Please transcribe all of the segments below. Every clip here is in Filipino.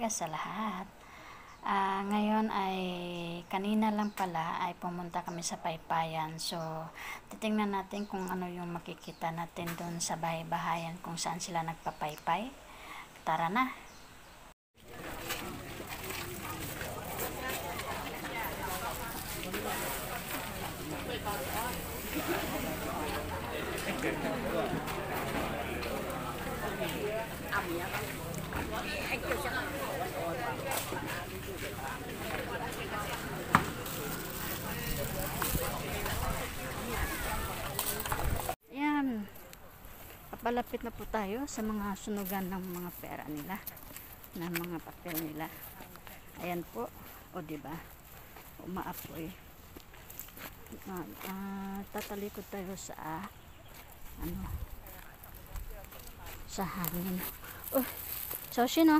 sa lahat. Ngayon ay kanina lang pala ay pumunta kami sa Paypayan. So, titingnan natin kung ano yung makikita natin doon sa bahay-bahayan kung saan sila nagpapaypay. Tara na! Ayan, papalapit na po tayo sa mga sunugan ng mga pera nila, ng mga papel nila. Ayan po, o diba, umaapoy. Tatalikod tayo sa sa hangin. Soshino.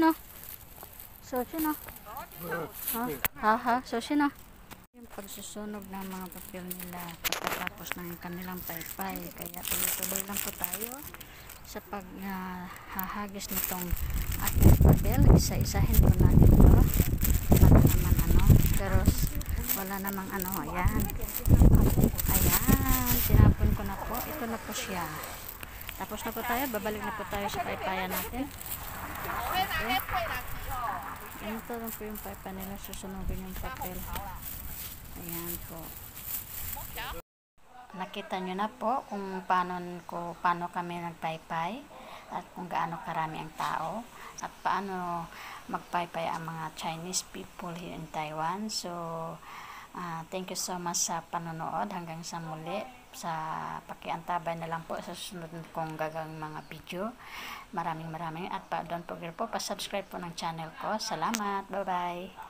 Soshino. Yung pagsusunog ng mga papel nila pagkatapos ng kanilang paypay. Kaya tuloy-tuloy lang po tayo sa paghahagis nitong ating papel. Isa-isahin po natin ito para naman pero wala namang ayan. Ayan, tinapon ko na po. Ito na po siya. Tapos na po tayo, babalik na po tayo sa paypayan natin. Okay. Ito lang po yung paypay nila, susunugin yung papel. Ayan po. Nakita nyo na po kung paano kami nagpaypay at kung gaano karami ang tao at paano magpaypay ang mga Chinese people here in Taiwan. So, thank you so much sa panonood. Hanggang sa muli, sa pakiantabay na lang po sa susunod kong gagawing mga video. Maraming at don't forget po, pa-subscribe po ng channel ko. Salamat. Bye-bye.